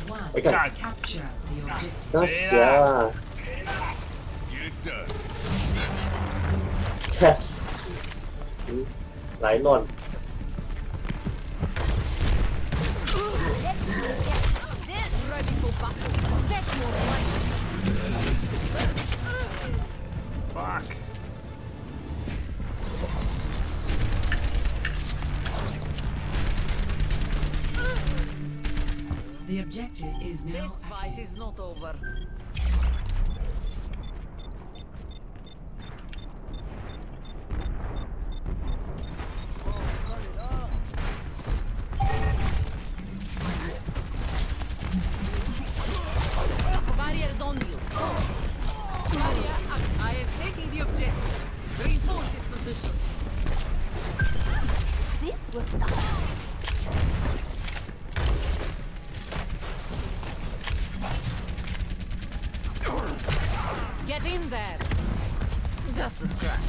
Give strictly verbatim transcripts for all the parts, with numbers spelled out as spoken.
I got That's yeah. Ừ, lại luôn. Fuck. The objective is now This fight active. is not over. Barriers on you. Barrier up. I am taking the objective. Reinforce this position. This was the Get in there. Just a scratch.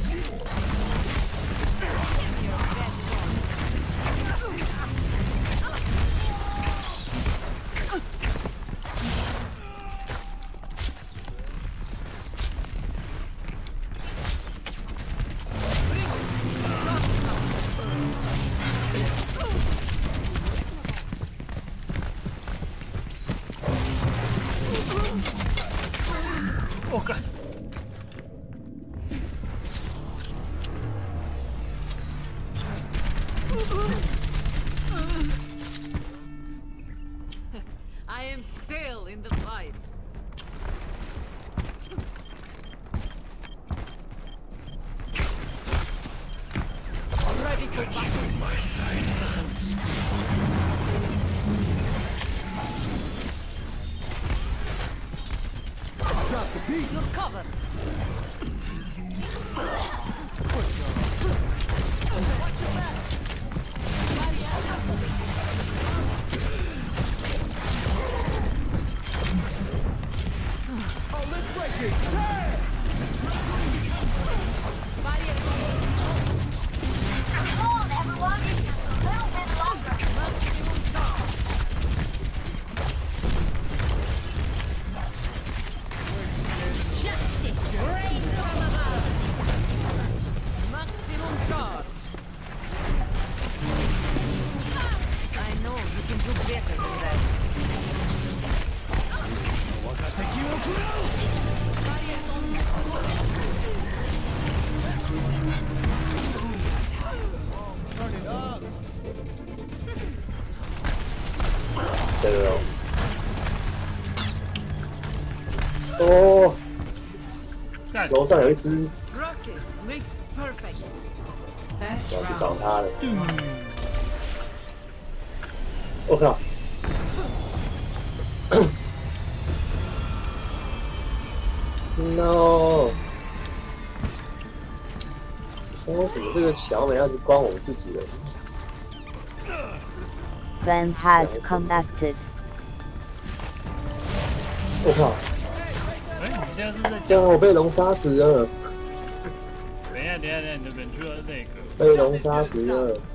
Oh god. I am still in the fight. Ready for battle. My sights. Drop the beat. You're covered. Watch your back. Barrier up. Oh, let's break it. Turn. Barrier Come on, everyone! Just a little bit longer. maximum charge. Justice reigns from above. Maximum charge. I know you can do better than that. Barriers on you. Turn it up. 这个哦， 干楼上有一只， Practice makes perfect. Best 我要去找 round. 他了。我靠！no！ 为什么这个小美要是关我自己的？ Van has connected. 我靠！ 哎，你现在是在这样我被龙杀死了， 等一下，等一下，等一下，你的人去了那个。 被龙杀死了。